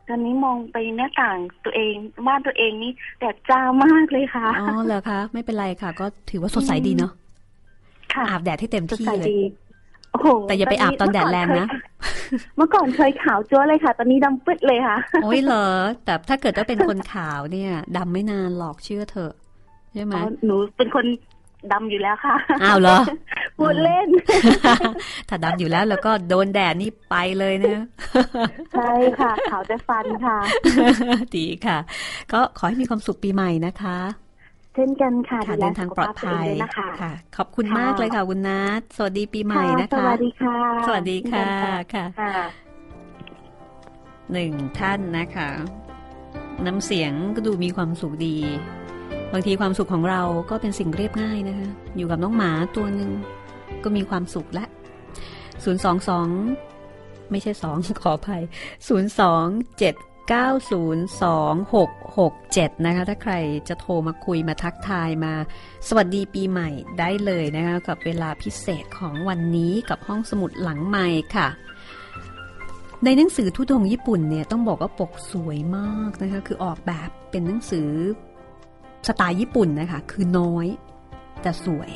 Speaker 3: ตอนนี้มองไปหน้าต่างตัวเองบ้านตัวเองนี่แดดจ้ามากเลยค่ะ
Speaker 1: อ๋อเหรอคะไม่เป็นไรค่ะก็ถือว่าสดใสดีเนาะ
Speaker 3: ค่ะ
Speaker 1: อาบแดดให้เต็มที่เลย
Speaker 3: โอ้โห
Speaker 1: แต่อย่าไปอาบตอนแดดแรงนะ
Speaker 3: เมื่อก่อนเคยขาวจ้วเลยค่ะตอนนี้ดำปึ๊ดเลยค่ะ
Speaker 1: โอ้ยเหรอแต่ถ้าเกิดว่าเป็นคนขาวเนี่ยดำไม่นานหรอกเชื่อเถอะใช่ไหม
Speaker 3: หนูเป็นคนดำอยู่แล้วค่ะ
Speaker 1: อ้าวเหรอ
Speaker 3: พูดเล่น
Speaker 1: ถ้าดำอยู่แล้วแล้วก็โดนแดดนี่ไปเลยนะ
Speaker 3: ใช่ค่ะขาวแต่ฟันค่ะ
Speaker 1: ดีค่ะก็ขอให้มีความสุขปีใหม่นะคะ
Speaker 3: เช่นกันค่ะ
Speaker 1: เดินทางปลอดภัยค่ะขอบคุณมากเลยค่ะคุณนัทสวัสดีปีใหม่นะคะ
Speaker 3: สวัสดีค่ะ
Speaker 1: สวัสดีค่ะค่ะหนึ่งท่านนะคะน้ำเสียงก็ดูมีความสุขดีบางทีความสุขของเราก็เป็นสิ่งเรียบง่ายนะคะอยู่กับน้องหมาตัวหนึ่งก็มีความสุขและศูนย์ สอง สองไม่ใช่สองขออภัยศูนย์ สอง เจ็ด เก้า ศูนย์ สอง หก หก เจ็ดนะคะถ้าใครจะโทรมาคุยมาทักทายมาสวัสดีปีใหม่ได้เลยนะคะกับเวลาพิเศษของวันนี้กับห้องสมุดหลังไมค์ค่ะในหนังสือธุดงค์ญี่ปุ่นเนี่ยต้องบอกว่าปกสวยมากนะคะคือออกแบบเป็นหนังสือสไตล์ญี่ปุ่นนะคะคือน้อยแต่สวย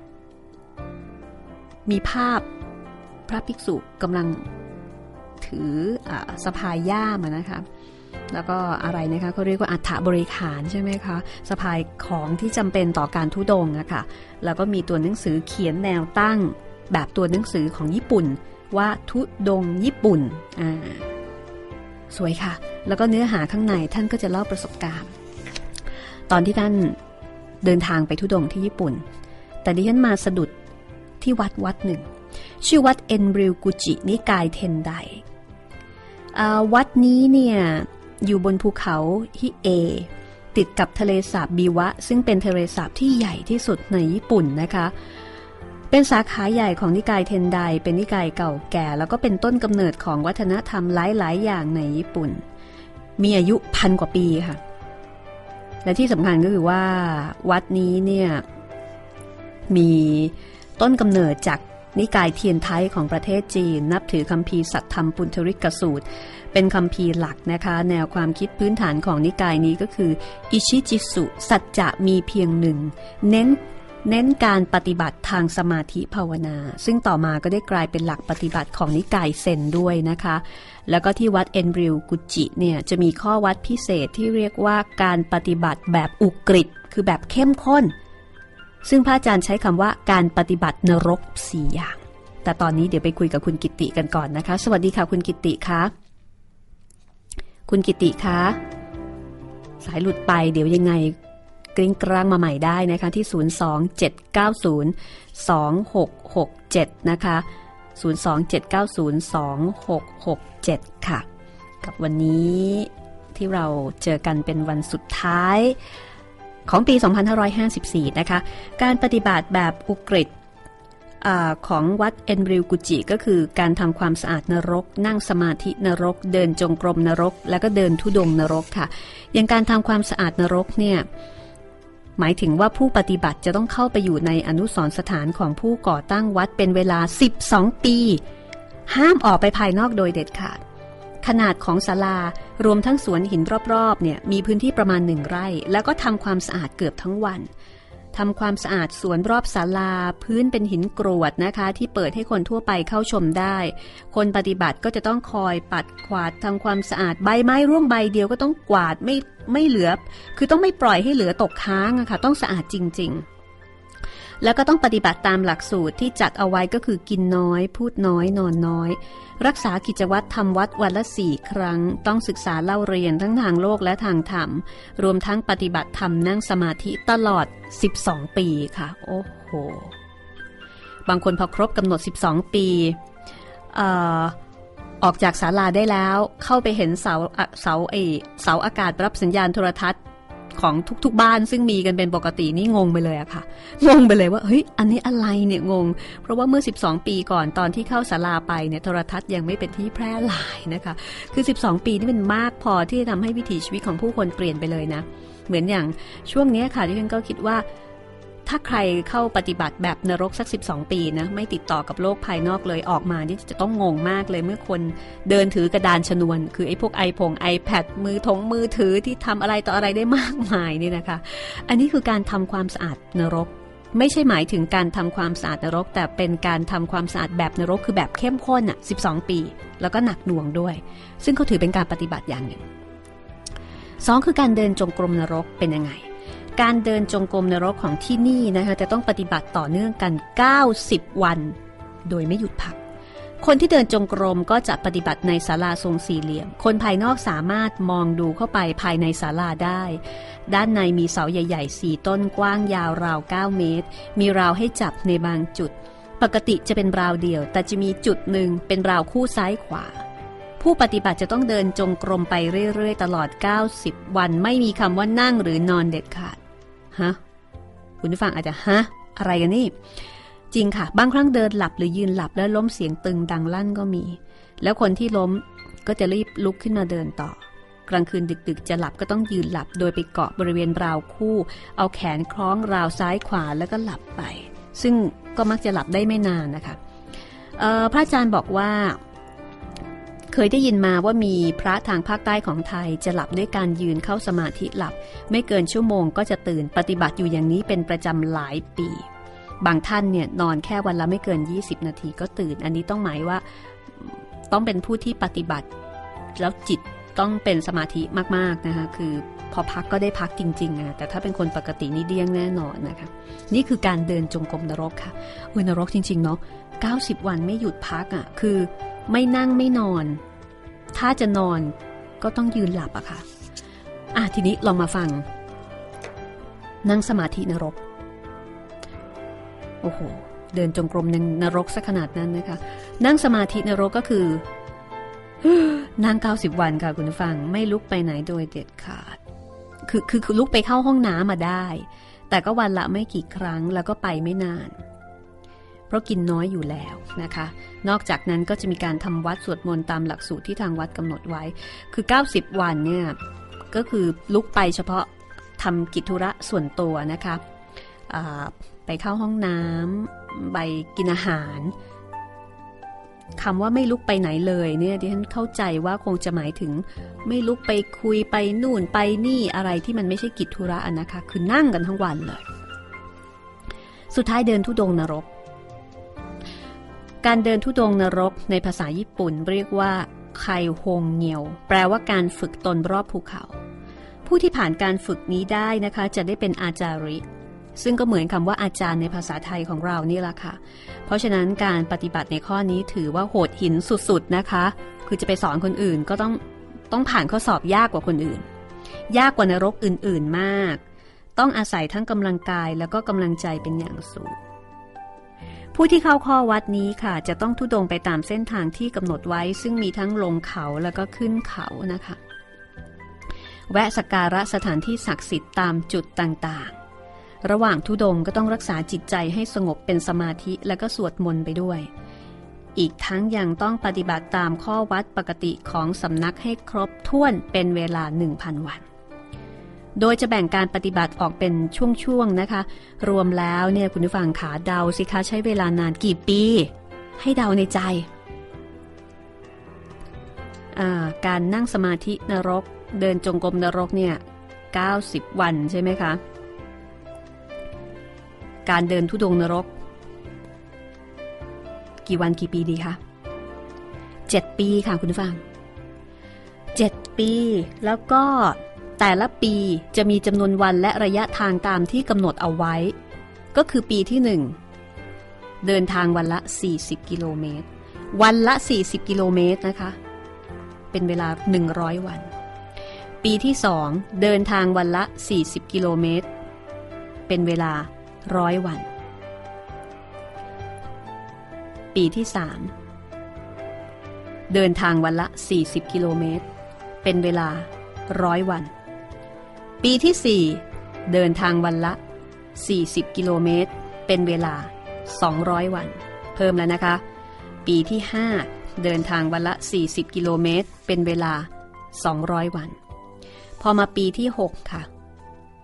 Speaker 1: มีภาพพระภิกษุกำลังถืออ่าสะพายย่ามนะคะแล้วก็อะไรนะคะเขาเรียกว่าอัฐบริขารใช่ไหมคะสะพายของที่จำเป็นต่อการธุดงค์อะค่ะแล้วก็มีตัวหนังสือเขียนแนวตั้งแบบตัวหนังสือของญี่ปุ่นว่าธุดงค์ญี่ปุ่นอ่าสวยค่ะแล้วก็เนื้อหาข้างในท่านก็จะเล่าประสบการณ์ตอนที่ท่านเดินทางไปธุดงค์ที่ญี่ปุ่นแต่ดิฉันมาสะดุดที่วัดวัดหนึ่งชื่อวัดเอ็นริวกุจินิกายเทนไดวัดนี้เนี่ยอยู่บนภูเขาฮิเอติดกับทะเลสาบบิวะซึ่งเป็นทะเลสาบที่ใหญ่ที่สุดในญี่ปุ่นนะคะเป็นสาขาใหญ่ของนิกายเทนไดเป็นนิกายเก่าแก่แล้วก็เป็นต้นกำเนิดของวัฒนธรรมหลายๆอย่างในญี่ปุ่นมีอายุพันกว่าปีค่ะและที่สำคัญก็คือว่าวัดนี้เนี่ยมีต้นกำเนิดจากนิกายเทียนไทของประเทศจีนนับถือคัมภีร์สัตธรรมปุณธริกสูตรเป็นคัมภีร์หลักนะคะแนวความคิดพื้นฐานของนิกายนี้ก็คืออิชิจิสุสัจจะมีเพียงหนึ่งเน้นเน้นการปฏิบัติทางสมาธิภาวนาซึ่งต่อมาก็ได้กลายเป็นหลักปฏิบัติของนิกายเซนด้วยนะคะแล้วก็ที่วัดเอ็นริวกุจิเนี่ยจะมีข้อวัดพิเศษที่เรียกว่าการปฏิบัติแบบอุกฤษคือแบบเข้มข้นซึ่งพระอาจารย์ใช้คำว่าการปฏิบัตินรกสี่อย่างแต่ตอนนี้เดี๋ยวไปคุยกับคุณกิติกันก่อนนะคะสวัสดีค่ะคุณกิติคะคุณกิติคะสายหลุดไปเดี๋ยวยังไงกริ้งกลางมาใหม่ได้นะคะที่ศูนย์ สอง เจ็ด เก้า ศูนย์ สอง หก หก เจ็ดนะคะศูนย์ สอง เจ็ด เก้า ศูนย์ สอง หก หก เจ็ดค่ะกับวันนี้ที่เราเจอกันเป็นวันสุดท้ายของปีสองพันห้าร้อยห้าสิบสี่นะคะการปฏิบัติแบบอุกฤษของวัดเอ็นริวกุจิก็คือการทำความสะอาดนรกนั่งสมาธินรกเดินจงกรมนรกแล้วก็เดินธุดงค์นรกค่ะอย่างการทำความสะอาดนรกเนี่ยหมายถึงว่าผู้ปฏิบัติจะต้องเข้าไปอยู่ในอนุสรณ์สถานของผู้ก่อตั้งวัดเป็นเวลาสิบสองปีห้ามออกไปภายนอกโดยเด็ดขาดขนาดของศาลารวมทั้งสวนหินรอบๆเนี่ยมีพื้นที่ประมาณหนึ่งไร่แล้วก็ทำความสะอาดเกือบทั้งวันทำความสะอาดสวนรอบศาลาพื้นเป็นหินกรวดนะคะที่เปิดให้คนทั่วไปเข้าชมได้คนปฏิบัติก็จะต้องคอยปัดกวาดทำความสะอาดใบไม้ร่วงใบเดียวก็ต้องกวาดไม่ไม่เหลือคือต้องไม่ปล่อยให้เหลือตกค้างอะค่ะต้องสะอาดจริงๆแล้วก็ต้องปฏิบัติตามหลักสูตรที่จัดเอาไว้ก็คือกินน้อยพูดน้อยนอนน้อยรักษากิจวัตรทำวัดวันละสี่ครั้งต้องศึกษาเล่าเรียนทั้งทางโลกและทางธรรมรวมทั้งปฏิบัติธรรมนั่งสมาธิตลอดสิบสองปีค่ะโอ้โหบางคนพอครบกำหนดสิบสองปีเอ่อออกจากศาลาได้แล้วเข้าไปเห็นเสาเสาไอเสาอากาศรับสัญญาณโทรทัศน์ของทุกๆบ้านซึ่งมีกันเป็นปกตินี่งงไปเลยอะค่ะงงไปเลยว่าเฮ้ยอันนี้อะไรเนี่ยงงเพราะว่าเมื่อสิบสองปีก่อนตอนที่เข้าศาลาไปเนี่ยโทรทัศน์ยังไม่เป็นที่แพร่หลายนะคะคือสิบสองปีนี่เป็นมากพอที่จะทำให้วิถีชีวิตของผู้คนเปลี่ยนไปเลยนะเหมือนอย่างช่วงนี้ค่ะที่ฉันก็คิดว่าถ้าใครเข้าปฏิบัติแบบนรกสักสิบสองปีนะไม่ติดต่อกับโลกภายนอกเลยออกมานี่จะต้องงงมากเลยเมื่อคนเดินถือกระดานชนวนคือไอ้พวกไอพง iPad มือถงมือถือที่ทำอะไรต่ออะไรได้มากมายนี่นะคะอันนี้คือการทำความสะอาดนรกไม่ใช่หมายถึงการทำความสะอาดนรกแต่เป็นการทำความสะอาดแบบนรกคือแบบเข้มข้นอ่ะสิบสองปีแล้วก็หนักหน่วงด้วยซึ่งเขาถือเป็นการปฏิบัติอย่างหนึ่งสองคือการเดินจงกรมนรกเป็นยังไงการเดินจงกรมนรกของที่นี่นะคะจะต้องปฏิบัติต่อเนื่องกันเก้าสิบวันโดยไม่หยุดพักคนที่เดินจงกรมก็จะปฏิบัติในศาลาทรงสี่เหลี่ยมคนภายนอกสามารถมองดูเข้าไปภายในศาลาได้ด้านในมีเสาใหญ่ๆสี่ต้นกว้างยาวราวเก้าเมตรมีราวให้จับในบางจุดปกติจะเป็นราวเดียวแต่จะมีจุดหนึ่งเป็นราวคู่ซ้ายขวาผู้ปฏิบัติจะต้องเดินจงกรมไปเรื่อยๆตลอดเก้าสิบวันไม่มีคำว่านั่งหรือนอนเด็ดขาดฮะคุณผู้ฟังอาจจะฮะอะไรกันนี่จริงค่ะบางครั้งเดินหลับหรือยืนหลับแล้วล้มเสียงตึงดังลั่นก็มีแล้วคนที่ล้มก็จะรีบลุกขึ้นมาเดินต่อกลางคืนดึกๆจะหลับก็ต้องยืนหลับโดยไปเกาะบริเวณราวคู่เอาแขนคล้องราวซ้ายขวาแล้วก็หลับไปซึ่งก็มักจะหลับได้ไม่นานนะคะพระอาจารย์บอกว่าเคยได้ยินมาว่ามีพระทางภาคใต้ของไทยจะหลับด้วยการยืนเข้าสมาธิหลับไม่เกินชั่วโมงก็จะตื่นปฏิบัติอยู่อย่างนี้เป็นประจำหลายปีบางท่านเนี่ยนอนแค่วันละไม่เกินยี่สิบนาทีก็ตื่นอันนี้ต้องหมายว่าต้องเป็นผู้ที่ปฏิบัติแล้วจิตต้องเป็นสมาธิมากๆนะคะคือพอพักก็ได้พักจริงๆนะแต่ถ้าเป็นคนปกตินี่เดี้ยงแน่นอนนะคะนี่คือการเดินจงกรมนรกค่ะอุ้ยนรกจริงๆเนาะเก้าสิบวันไม่หยุดพักอ่ะคือไม่นั่งไม่นอนถ้าจะนอนก็ต้องยืนหลับอะค่ะอ่ะทีนี้ลองมาฟังนั่งสมาธินรกโอ้โหเดินจงกรมในนรกซะขนาดนั้นนะคะนั่งสมาธินรกก็คือนั่งเก้าสิบวันค่ะคุณผู้ฟังไม่ลุกไปไหนโดยเด็ดขาดคือคือคือลุกไปเข้าห้องน้ำมาได้แต่ก็วันละไม่กี่ครั้งแล้วก็ไปไม่นานเพราะกินน้อยอยู่แล้วนะคะนอกจากนั้นก็จะมีการทำวัดสวดมนต์ตามหลักสูตรที่ทางวัดกำหนดไว้คือเก้าสิบวันเนี่ยก็คือลุกไปเฉพาะทำกิจธุระส่วนตัวนะคะไปเข้าห้องน้ำไปกินอาหารคำว่าไม่ลุกไปไหนเลยเนี่ยดิฉันเข้าใจว่าคงจะหมายถึงไม่ลุกไปคุยไปนู่นไปนี่อะไรที่มันไม่ใช่กิจธุระนะคะคือนั่งกันทั้งวันเลยสุดท้ายเดินธุดงค์นรกการเดินธุดงค์นรกในภาษาญี่ปุ่นเรียกว่าไคโฮงเงียวแปลว่าการฝึกตนรอบภูเขาผู้ที่ผ่านการฝึกนี้ได้นะคะจะได้เป็นอาจาริซึ่งก็เหมือนคำว่าอาจารย์ในภาษาไทยของเรานี่แหละค่ะเพราะฉะนั้นการปฏิบัติในข้อนี้ถือว่าโหดหินสุดๆนะคะคือจะไปสอนคนอื่นก็ต้องต้องผ่านข้อสอบยากกว่าคนอื่นยากกว่านรกอื่นๆมากต้องอาศัยทั้งกำลังกายแล้วก็กำลังใจเป็นอย่างสูงผู้ที่เข้าข้อวัดนี้ค่ะจะต้องธุดงค์ไปตามเส้นทางที่กำหนดไว้ซึ่งมีทั้งลงเขาแล้วก็ขึ้นเขานะคะแวะสักการะสถานที่ศักดิ์สิทธิ์ตามจุดต่างๆระหว่างธุดงค์ก็ต้องรักษาจิตใจให้สงบเป็นสมาธิแล้วก็สวดมนต์ไปด้วยอีกทั้งยังต้องปฏิบัติตามข้อวัดปกติของสำนักให้ครบถ้วนเป็นเวลา หนึ่งพัน วันโดยจะแบ่งการปฏิบัติออกเป็นช่วงๆนะคะรวมแล้วเนี่ยคุณผู้ฟังขาเดาสิคะใช้เวลานานกี่ปีให้เดาในใจการนั่งสมาธินรกเดินจงกรมนรกเนี่ยเก้าสิบวันใช่ไหมคะการเดินธุดงค์นรกกี่วันกี่ปีดีคะเจ็ดปีค่ะคุณผู้ฟังเจ็ดปีแล้วก็แต่ละปีจะมีจำนวนวันและระยะทางตามที่กำหนดเอาไว้ก็คือปีที่หนึ่งเดินทางวันละสี่สิบกิโลเมตรวันละสี่สิบกิโลเมตรนะคะเป็นเวลาหนึ่งร้อยวันปีที่สองเดินทางวันละสี่สิบกิโลเมตรเป็นเวลาร้อยวันปีที่สามเดินทางวันละสี่สิบกิโลเมตรเป็นเวลาร้อยวันปีที่สี่เดินทางวันละสี่สิบกิโลเมตรเป็นเวลาสองร้อยวันเพิ่มแล้วนะคะปีที่ห้าเดินทางวันละสี่สิบกิโลเมตรเป็นเวลาสองร้อยวันพอมาปีที่หกค่ะ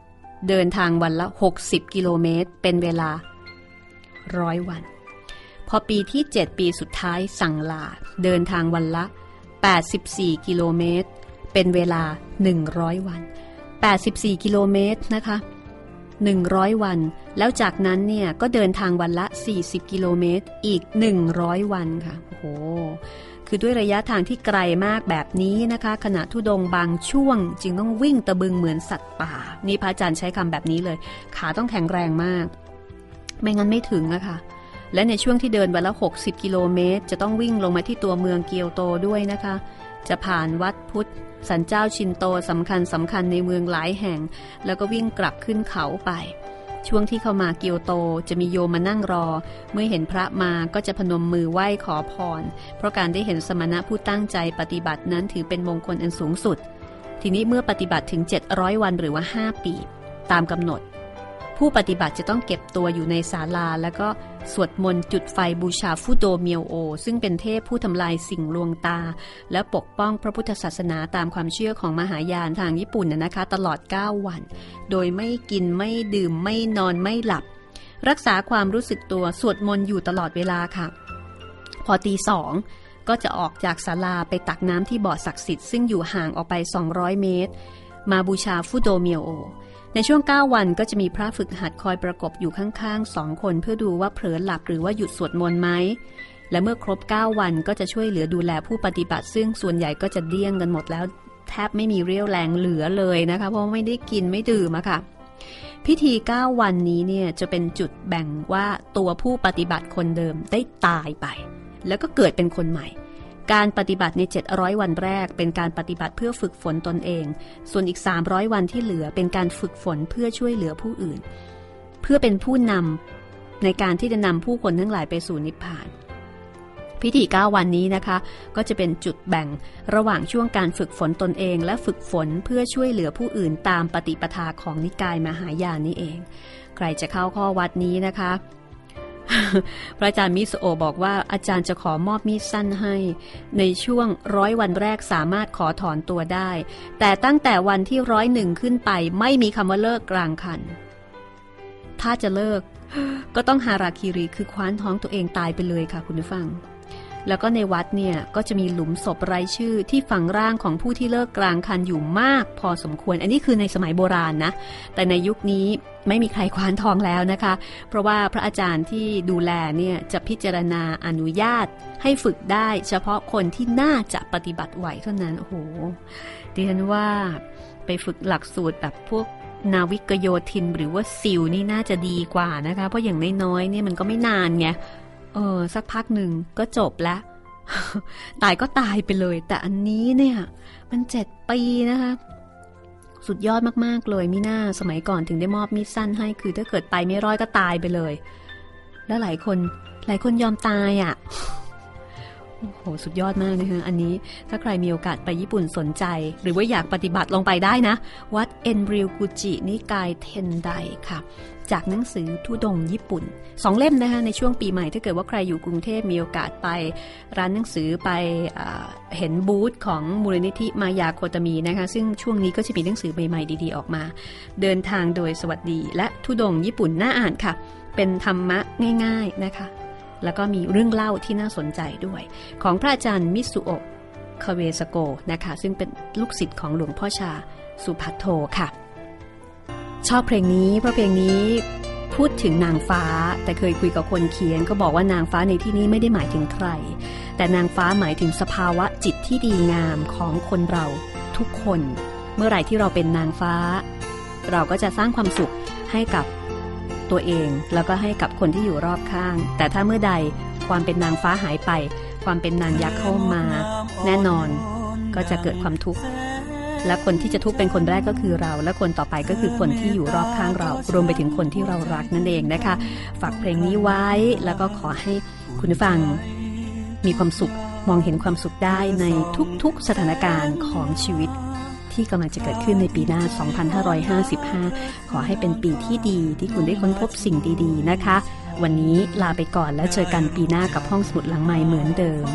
Speaker 1: เดินทางวันละหกสิบกิโลเมตรเป็นเวลาร้อยวันพอปีที่เจ็ดปีสุดท้ายสั่งลาเดินทางวันละแปดสิบสี่กิโลเมตรเป็นเวลาหนึ่งร้อยวันแปดสิบสี่กิโลเมตรนะคะหนึ่งร้อยวันแล้วจากนั้นเนี่ยก็เดินทางวันละสี่สิบกิโลเมตรอีกหนึ่งร้อยวันค่ะโอ้โหคือด้วยระยะทางที่ไกลมากแบบนี้นะคะขณะธุดงค์บางช่วงจึงต้องวิ่งตะบึงเหมือนสัตว์ป่านี่พระอาจารย์ใช้คำแบบนี้เลยขาต้องแข็งแรงมากไม่งั้นไม่ถึงอะค่ะและในช่วงที่เดินวันละหกสิบกิโลเมตรจะต้องวิ่งลงมาที่ตัวเมืองเกียวโตด้วยนะคะจะผ่านวัดพุทธศาลเจ้าชินโตสำคัญสำคัญในเมืองหลายแห่งแล้วก็วิ่งกลับขึ้นเขาไปช่วงที่เข้ามาเกียวโตจะมีโยมมานั่งรอเมื่อเห็นพระมาก็จะพนมมือไหว้ขอพรเพราะการได้เห็นสมณะผู้ตั้งใจปฏิบัตินั้นถือเป็นมงคลอันสูงสุดทีนี้เมื่อปฏิบัติถึงเจ็ดร้อยวันหรือว่าห้าปีตามกำหนดผู้ปฏิบัติจะต้องเก็บตัวอยู่ในศาลาแล้วก็สวดมนต์จุดไฟบูชาฟุโดเมียวโอซึ่งเป็นเทพผู้ทำลายสิ่งลวงตาและปกป้องพระพุทธศาสนาตามความเชื่อของมหายานทางญี่ปุ่นนะคะตลอดเก้าวันโดยไม่กินไม่ดื่มไม่นอนไม่หลับรักษาความรู้สึกตัวสวดมนต์อยู่ตลอดเวลาค่ะพอตีสองก็จะออกจากศาลาไปตักน้ำที่บ่อศักดิ์สิทธิ์ซึ่งอยู่ห่างออกไปสองร้อยเมตรมาบูชาฟุโดเมียวโอในช่วงเก้าวันก็จะมีพระฝึกหัดคอยประกบอยู่ข้างๆสองคนเพื่อดูว่าเผลอหลับหรือว่าหยุดสวดมนต์ไหมและเมื่อครบเก้าวันก็จะช่วยเหลือดูแลผู้ปฏิบัติซึ่งส่วนใหญ่ก็จะเดี้ยงกันหมดแล้วแทบไม่มีเรี่ยวแรงเหลือเลยนะคะเพราะไม่ได้กินไม่ดื่มอะค่ะพิธีเก้าวันนี้เนี่ยจะเป็นจุดแบ่งว่าตัวผู้ปฏิบัติคนเดิมได้ตายไปแล้วก็เกิดเป็นคนใหม่การปฏิบัติในเจ็ดร้อยวันแรกเป็นการปฏิบัติเพื่อฝึกฝนตนเองส่วนอีกสามร้อยวันที่เหลือเป็นการฝึกฝนเพื่อช่วยเหลือผู้อื่นเพื่อเป็นผู้นำในการที่จะนำผู้คนทั้งหลายไปสู่นิพพานพิธีเก้าวันนี้นะคะก็จะเป็นจุดแบ่งระหว่างช่วงการฝึกฝนตนเองและฝึกฝนเพื่อช่วยเหลือผู้อื่นตามปฏิปทาของนิกายมหายานนี้เองใครจะเข้าข้อวัดนี้นะคะพระอาจารย์มิสุโอะบอกว่าอาจารย์จะขอมอบมีดสั้นให้ในช่วงร้อยวันแรกสามารถขอถอนตัวได้แต่ตั้งแต่วันที่ร้อยหนึ่งขึ้นไปไม่มีคำว่าเลิกกลางคันถ้าจะเลิกก็ต้องฮาราคิริคือคว้านท้องตัวเองตายไปเลยค่ะคุณผู้ฟังแล้วก็ในวัดเนี่ยก็จะมีหลุมศพไร้ชื่อที่ฝังร่างของผู้ที่เลิกกลางคันอยู่มากพอสมควรอันนี้คือในสมัยโบราณนะแต่ในยุคนี้ไม่มีใครคว้านทองแล้วนะคะเพราะว่าพระอาจารย์ที่ดูแลเนี่ยจะพิจารณาอนุญาตให้ฝึกได้เฉพาะคนที่น่าจะปฏิบัติไหวเท่านั้นโอ้โหดิฉันว่าไปฝึกหลักสูตรแบบพวกนาวิกโยธินหรือว่าซิลนี่น่าจะดีกว่านะคะเพราะอย่างน้อยๆเนี่ยมันก็ไม่นานไงเออสักพักหนึ่งก็จบแล้ว ตายก็ตายไปเลยแต่อันนี้เนี่ยมันเจ็ดปีนะคะสุดยอดมากๆเลยมิน่าสมัยก่อนถึงได้มอบมีดสั้นให้คือถ้าเกิดไปไม่รอดก็ตายไปเลยแล้วหลายคนหลายคนยอมตายอ่ะโอ้โหสุดยอดมากนะคะอันนี้ถ้าใครมีโอกาสไปญี่ปุ่นสนใจหรือว่าอยากปฏิบัติลงไปได้นะวัดเอ็นริวกุจินิกายเทนไดค่ะจากหนังสือธุดงค์ญี่ปุ่นสองเล่มนะคะในช่วงปีใหม่ถ้าเกิดว่าใครอยู่กรุงเทพมีโอกาสไปร้านหนังสือไปเห็นบูธของมูลนิธิมายาโคตามีนะคะซึ่งช่วงนี้ก็จะมีหนังสือใหม่ๆดีๆออกมาเดินทางโดยสวัสดีและธุดงค์ญี่ปุ่นน่าอ่านค่ะเป็นธรรมะง่ายๆนะคะแล้วก็มีเรื่องเล่าที่น่าสนใจด้วยของพระอาจารย์มิสุโอะคาเวสโกนะคะซึ่งเป็นลูกศิษย์ของหลวงพ่อชาสุภัทโทค่ะชอบเพลงนี้เพราะเพลงนี้พูดถึงนางฟ้าแต่เคยคุยกับคนเขียนก็บอกว่านางฟ้าในที่นี้ไม่ได้หมายถึงใครแต่นางฟ้าหมายถึงสภาวะจิตที่ดีงามของคนเราทุกคนเมื่อไหร่ที่เราเป็นนางฟ้าเราก็จะสร้างความสุขให้กับตัวเองแล้วก็ให้กับคนที่อยู่รอบข้างแต่ถ้าเมื่อใดความเป็นนางฟ้าหายไปความเป็นนางยักษ์เข้ามาแน่นอนก็จะเกิดความทุกข์และคนที่จะทุกข์เป็นคนแรกก็คือเราและคนต่อไปก็คือคนที่อยู่รอบข้างเรารวมไปถึงคนที่เรารักนั่นเองนะคะฝากเพลงนี้ไว้แล้วก็ขอให้คุณผู้ฟังมีความสุขมองเห็นความสุขได้ในทุกๆสถานการณ์ของชีวิตที่กำลังจะเกิดขึ้นในปีหน้าสองพันห้าร้อยห้าสิบห้าขอให้เป็นปีที่ดีที่คุณได้ค้นพบสิ่งดีๆนะคะวันนี้ลาไปก่อนแล้วเจอกันปีหน้ากับห้องสมุดหลังไมค์เหมือนเดิม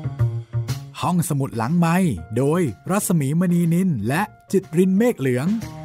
Speaker 4: ห้องสมุดหลังไมค์โดยรัศมีมณีนินและจิตรินเมฆเหลือง